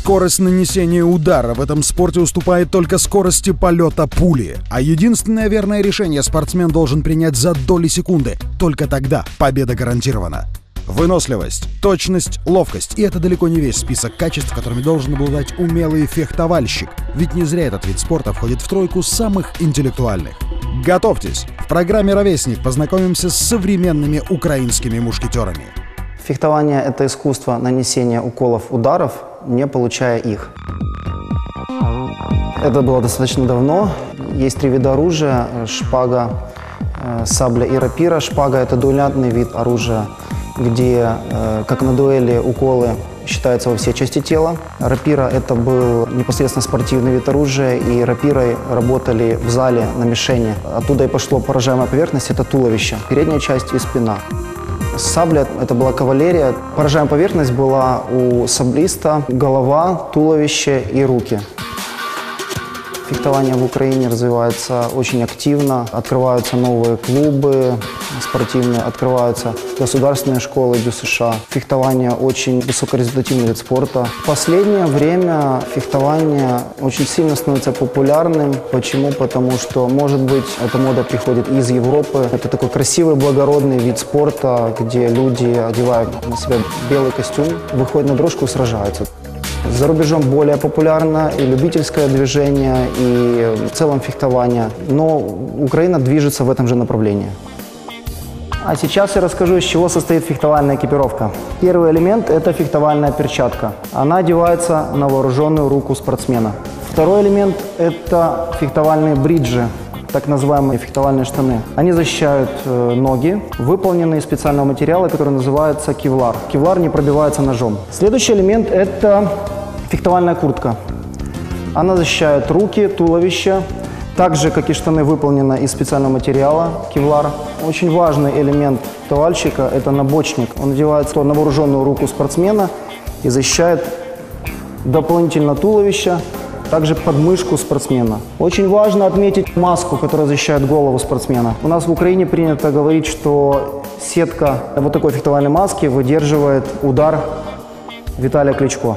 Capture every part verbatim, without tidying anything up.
Скорость нанесения удара в этом спорте уступает только скорости полета пули. А единственное верное решение спортсмен должен принять за доли секунды. Только тогда победа гарантирована. Выносливость, точность, ловкость. И это далеко не весь список качеств, которыми должен обладать умелый фехтовальщик. Ведь не зря этот вид спорта входит в тройку самых интеллектуальных. Готовьтесь! В программе «Ровесник» познакомимся с современными украинскими мушкетерами. Фехтование – это искусство нанесения уколов, ударов, не получая их. Это было достаточно давно. Есть три вида оружия – шпага, сабля и рапира. Шпага – это дуэлянтный вид оружия, где, как на дуэли, уколы считаются во все части тела. Рапира – это был непосредственно спортивный вид оружия, и рапирой работали в зале на мишени. Оттуда и пошло поражаемая поверхность – это туловище, передняя часть и спина. Сабля – это была кавалерия. Поражаемая поверхность была у саблиста, голова, туловище и руки. Фехтование в Украине развивается очень активно. Открываются новые клубы спортивные, открываются государственные школы ДЮСШ. Фехтование очень высокорезультативный вид спорта. В последнее время фехтование очень сильно становится популярным. Почему? Потому что, может быть, эта мода приходит из Европы. Это такой красивый, благородный вид спорта, где люди одевают на себя белый костюм, выходят на дорожку и сражаются. За рубежом более популярно и любительское движение, и в целом фехтование. Но Украина движется в этом же направлении. А сейчас я расскажу, из чего состоит фехтовальная экипировка. Первый элемент – это фехтовальная перчатка. Она одевается на вооруженную руку спортсмена. Второй элемент – это фехтовальные бриджи, так называемые фехтовальные штаны. Они защищают э, ноги, выполненные из специального материала, который называется кевлар. Кевлар не пробивается ножом. Следующий элемент – это фехтовальная куртка. Она защищает руки, туловище. Так же, как и штаны, выполнена из специального материала кевлар. Очень важный элемент фехтовальщика – это набочник. Он одевается на вооруженную руку спортсмена и защищает дополнительно туловище, также подмышку спортсмена. Очень важно отметить маску, которая защищает голову спортсмена. У нас в Украине принято говорить, что сетка вот такой фехтовальной маски выдерживает удар Виталия Кличко.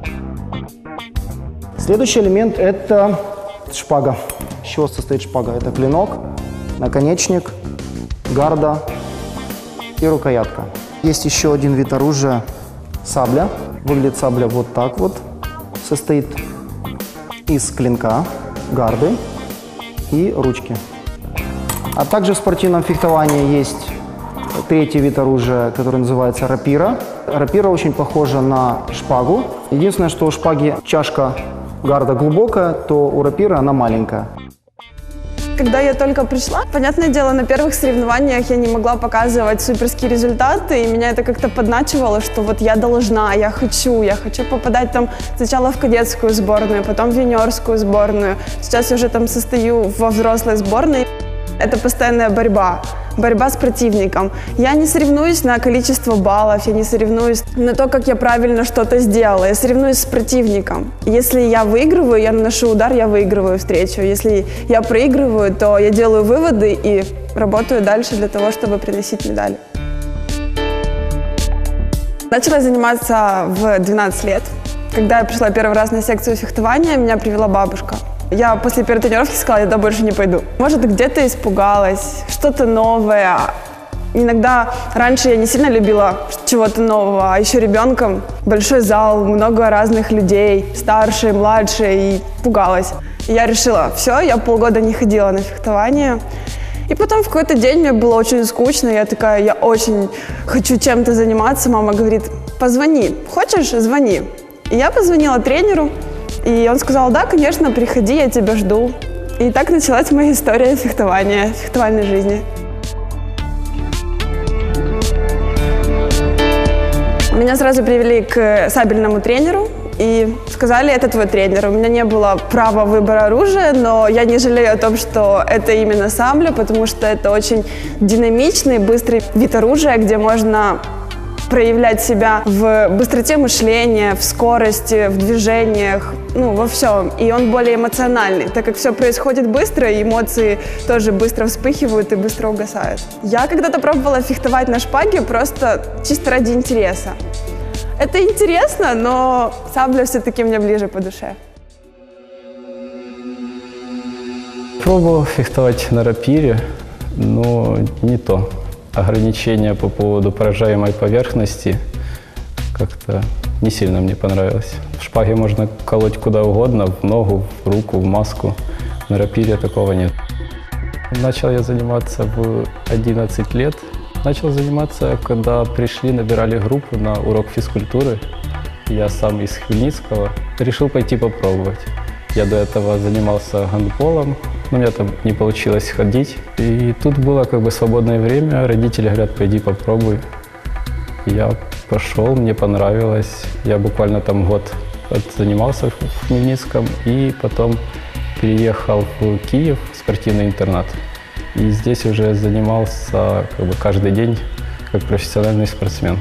Следующий элемент – это шпага. Из чего состоит шпага? Это клинок, наконечник, гарда и рукоятка. Есть еще один вид оружия – сабля. Выглядит сабля вот так вот. Состоит из клинка, гарды и ручки. А также в спортивном фехтовании есть третий вид оружия, который называется рапира. Рапира очень похожа на шпагу. Единственное, что у шпаги чашка гарда глубокая, то у рапиры она маленькая. Когда я только пришла, понятное дело, на первых соревнованиях я не могла показывать суперские результаты, и меня это как-то подначивало, что вот я должна, я хочу, я хочу попадать там сначала в кадетскую сборную, потом в юниорскую сборную. Сейчас я уже там состою во взрослой сборной. Это постоянная борьба. Борьба с противником. Я не соревнуюсь на количество баллов, я не соревнуюсь на то, как я правильно что-то сделала. Я соревнуюсь с противником. Если я выигрываю, я наношу удар, я выигрываю встречу. Если я проигрываю, то я делаю выводы и работаю дальше для того, чтобы приносить медали. Начала заниматься в двенадцать лет. Когда я пришла первый раз на секцию фехтования, меня привела бабушка. Я после первой тренировки сказала, я туда больше не пойду. Может, где-то испугалась, что-то новое. Иногда раньше я не сильно любила чего-то нового, а еще ребенком большой зал, много разных людей, старшие, младшие, и пугалась. И я решила, все, я полгода не ходила на фехтование. И потом в какой-то день мне было очень скучно, я такая, я очень хочу чем-то заниматься. Мама говорит, позвони, хочешь, звони. И я позвонила тренеру. И он сказал, да, конечно, приходи, я тебя жду. И так началась моя история фехтования, фехтовальной жизни. Меня сразу привели к сабельному тренеру и сказали, это твой тренер. У меня не было права выбора оружия, но я не жалею о том, что это именно сабля, потому что это очень динамичный, быстрый вид оружия, где можно проявлять себя в быстроте мышления, в скорости, в движениях, ну, во всем. И он более эмоциональный, так как все происходит быстро, и эмоции тоже быстро вспыхивают и быстро угасают. Я когда-то пробовала фехтовать на шпаге просто чисто ради интереса. Это интересно, но сабля все-таки мне ближе по душе. Пробовал фехтовать на рапире, но не то. Ограничения по поводу поражаемой поверхности как-то не сильно мне понравилось. В шпаге можно колоть куда угодно, в ногу, в руку, в маску. На рапире такого нет. Начал я заниматься в одиннадцать лет. Начал заниматься, когда пришли, набирали группу на урок физкультуры. Я сам из Хмельницкого. Решил пойти попробовать. Я до этого занимался гандболом, но у меня там не получилось ходить. И тут было как бы свободное время. Родители говорят, пойди попробуй. Я пошел, мне понравилось. Я буквально там год занимался в Хмельницком и потом переехал в Киев, в спортивный интернат. И здесь уже занимался как бы каждый день как профессиональный спортсмен.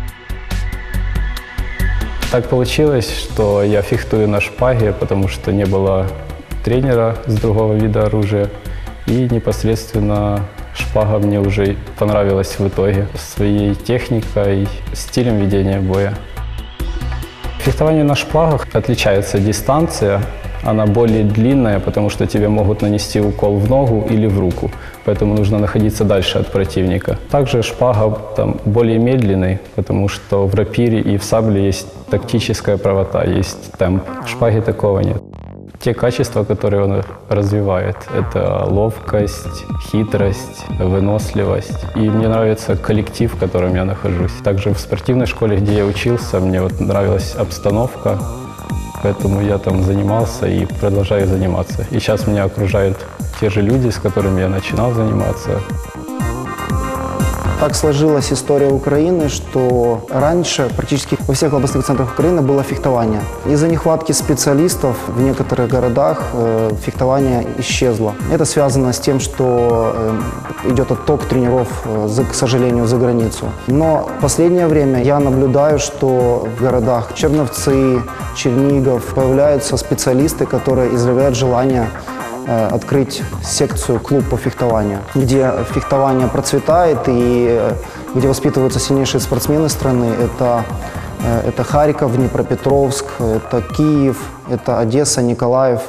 Так получилось, что я фехтую на шпаге, потому что не было тренера с другого вида оружия. И непосредственно шпага мне уже понравилась в итоге своей техникой, стилем ведения боя. Фехтование на шпагах отличается дистанция. Она более длинная, потому что тебе могут нанести укол в ногу или в руку, поэтому нужно находиться дальше от противника. Также шпага там более медленный, потому что в рапире и в сабле есть тактическая правота, есть темп. В шпаге такого нет. Те качества, которые он развивает, это ловкость, хитрость, выносливость. И мне нравится коллектив, в котором я нахожусь. Также в спортивной школе, где я учился, мне вот нравилась обстановка. Поэтому я там занимался и продолжаю заниматься. И сейчас меня окружают те же люди, с которыми я начинал заниматься. Так сложилась история Украины, что раньше практически во всех областных центрах Украины было фехтование. Из-за нехватки специалистов в некоторых городах э, фехтование исчезло. Это связано с тем, что э, идет отток тренеров, э, за, к сожалению, за границу. Но в последнее время я наблюдаю, что в городах Черновцы, Чернигов появляются специалисты, которые изъявляют желание открыть секцию, клуб по фехтованию, где фехтование процветает и где воспитываются сильнейшие спортсмены страны. Это, это Харьков, Днепропетровск, это Киев, это Одесса, Николаев.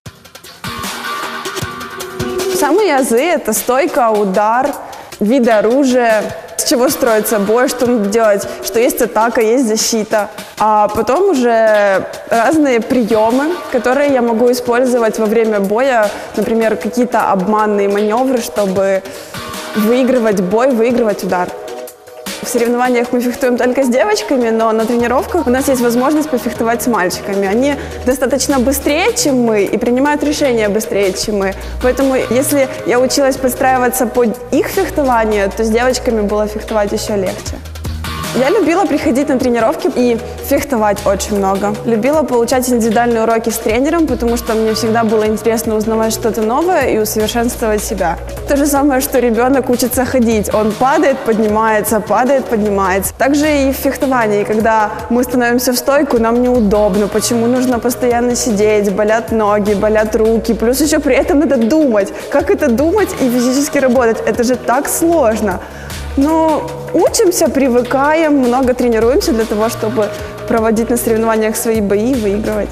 Самые азы – это стойка, удар, виды оружия, с чего строится бой, что надо делать, что есть атака, есть защита. А потом уже разные приемы, которые я могу использовать во время боя, например, какие-то обманные маневры, чтобы выигрывать бой, выигрывать удар. В соревнованиях мы фехтуем только с девочками, но на тренировках у нас есть возможность пофехтовать с мальчиками. Они достаточно быстрее, чем мы, и принимают решения быстрее, чем мы. Поэтому, если я училась подстраиваться под их фехтование, то с девочками было фехтовать еще легче. Я любила приходить на тренировки и фехтовать очень много. Любила получать индивидуальные уроки с тренером, потому что мне всегда было интересно узнавать что-то новое и усовершенствовать себя. То же самое, что ребенок учится ходить. Он падает, поднимается, падает, поднимается. Также и в фехтовании, когда мы становимся в стойку, нам неудобно. Почему нужно постоянно сидеть, болят ноги, болят руки. Плюс еще при этом надо думать. Как это думать и физически работать? Это же так сложно. Но учимся, привыкаем, много тренируемся для того, чтобы проводить на соревнованиях свои бои и выигрывать.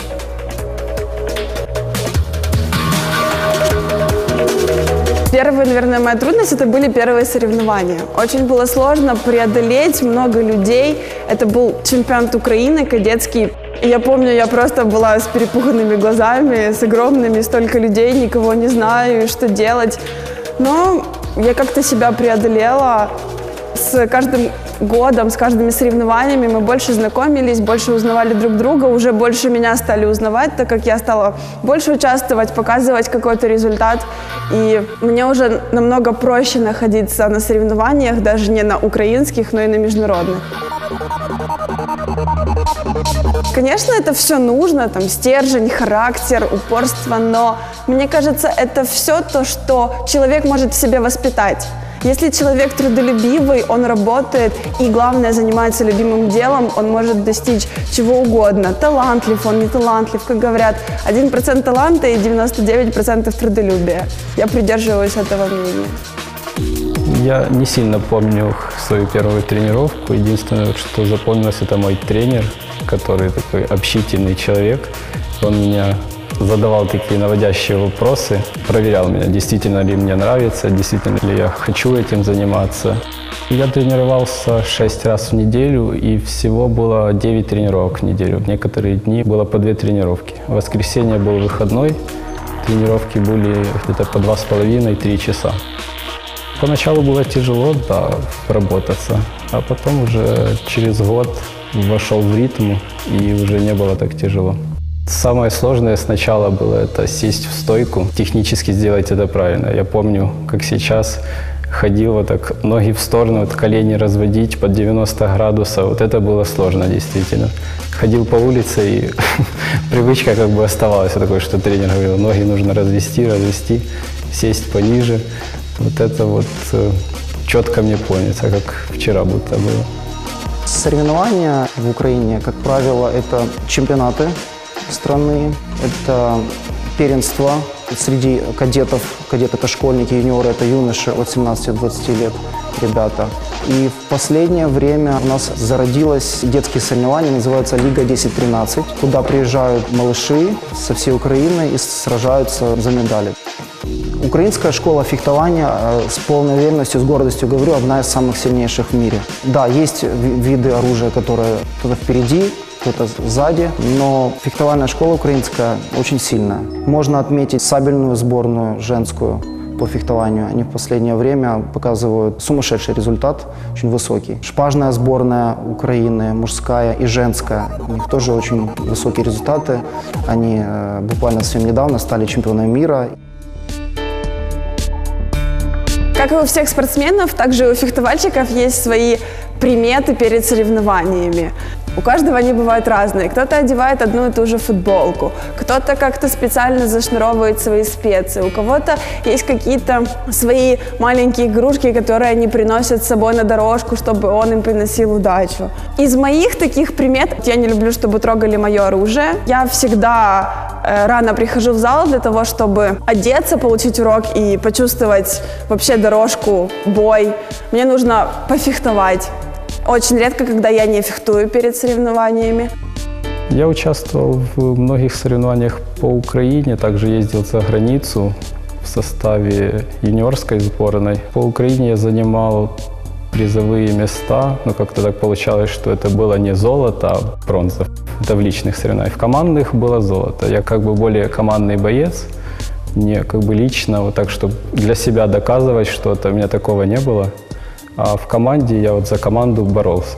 Первая, наверное, моя трудность – это были первые соревнования. Очень было сложно преодолеть много людей. Это был чемпионат Украины кадетский. И я помню, я просто была с перепуганными глазами, с огромными, столько людей, никого не знаю, что делать. Но я как-то себя преодолела. С каждым годом, с каждыми соревнованиями мы больше знакомились, больше узнавали друг друга, уже больше меня стали узнавать, так как я стала больше участвовать, показывать какой-то результат. И мне уже намного проще находиться на соревнованиях, даже не на украинских, но и на международных. Конечно, это все нужно, там, стержень, характер, упорство, но мне кажется, это все то, что человек может в себе воспитать. Если человек трудолюбивый, он работает и, главное, занимается любимым делом, он может достичь чего угодно. Талантлив он, не талантлив, как говорят, один процент таланта и девяносто девять процентов трудолюбия. Я придерживаюсь этого мнения. Я не сильно помню свою первую тренировку. Единственное, что запомнилось, это мой тренер, который такой общительный человек. Он меня задавал такие наводящие вопросы, проверял меня, действительно ли мне нравится, действительно ли я хочу этим заниматься. Я тренировался шесть раз в неделю, и всего было девять тренировок в неделю. В некоторые дни было по две тренировки. В воскресенье был выходной, тренировки были где-то по два с половиной — три часа. Поначалу было тяжело, да, работаться, а потом уже через год вошел в ритм, и уже не было так тяжело. Самое сложное сначала было это сесть в стойку, технически сделать это правильно. Я помню, как сейчас ходил вот так, ноги в сторону, вот колени разводить под девяносто градусов. Вот это было сложно действительно. Ходил по улице, и привычка как бы оставалась такой, что тренер говорил, ноги нужно развести, развести, сесть пониже. Вот это вот э, четко мне помнится, как вчера будто было. Соревнования в Украине, как правило, это чемпионаты страны, это первенство среди кадетов. Кадеты – это школьники, юниоры – это юноши от семнадцати до двадцати лет, ребята. И в последнее время у нас зародилось детские соревнования, называются Лига десять тринадцать, куда приезжают малыши со всей Украины и сражаются за медали. Украинская школа фехтования, с полной уверенностью, с гордостью говорю, одна из самых сильнейших в мире. Да, есть виды оружия, которые кто-то впереди, кто-то сзади, но фехтовальная школа украинская очень сильная. Можно отметить сабельную сборную женскую по фехтованию. Они в последнее время показывают сумасшедший результат, очень высокий. Шпажная сборная Украины, мужская и женская. У них тоже очень высокие результаты. Они э, буквально совсем недавно стали чемпионами мира. Как и у всех спортсменов, также у фехтовальщиков есть свои приметы перед соревнованиями. У каждого они бывают разные. Кто-то одевает одну и ту же футболку, кто-то как-то специально зашнуровывает свои специи, у кого-то есть какие-то свои маленькие игрушки, которые они приносят с собой на дорожку, чтобы он им приносил удачу. Из моих таких примет, я не люблю, чтобы трогали мое оружие. Я всегда э, рано прихожу в зал для того, чтобы одеться, получить урок и почувствовать вообще дорожку, бой. Мне нужно пофехтовать. Очень редко, когда я не фехтую перед соревнованиями. Я участвовал в многих соревнованиях по Украине, также ездил за границу в составе юниорской сборной. По Украине я занимал призовые места, но как-то так получалось, что это было не золото, а бронза. Это в личных соревнованиях. В командных было золото. Я как бы более командный боец, не как бы лично, вот так, чтобы для себя доказывать что-то, у меня такого не было. А в команде я вот за команду боролся.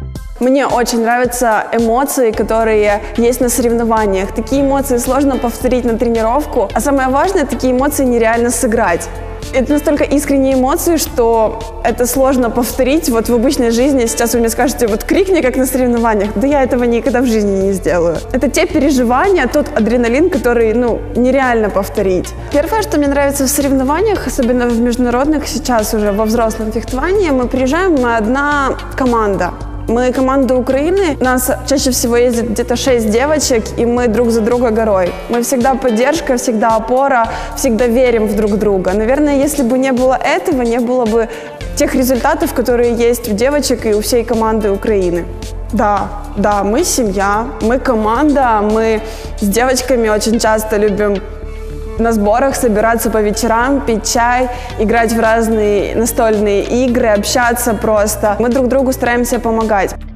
Мне очень нравятся эмоции, которые есть на соревнованиях. Такие эмоции сложно повторить на тренировку, а самое важное, такие эмоции нереально сыграть. Это настолько искренние эмоции, что это сложно повторить вот в обычной жизни. Сейчас вы мне скажете, вот крикни, как на соревнованиях. Да я этого никогда в жизни не сделаю. Это те переживания, тот адреналин, который, ну, нереально повторить. Первое, что мне нравится в соревнованиях, особенно в международных, сейчас уже во взрослом фехтовании, мы приезжаем, мы одна команда. Мы команда Украины, у нас чаще всего ездит где-то шесть девочек, и мы друг за друга горой. Мы всегда поддержка, всегда опора, всегда верим в друг друга. Наверное, если бы не было этого, не было бы тех результатов, которые есть у девочек и у всей команды Украины. Да, да, мы семья, мы команда, мы с девочками очень часто любим на сборах собираться по вечерам, пить чай, играть в разные настольные игры, общаться просто. Мы друг другу стараемся помогать.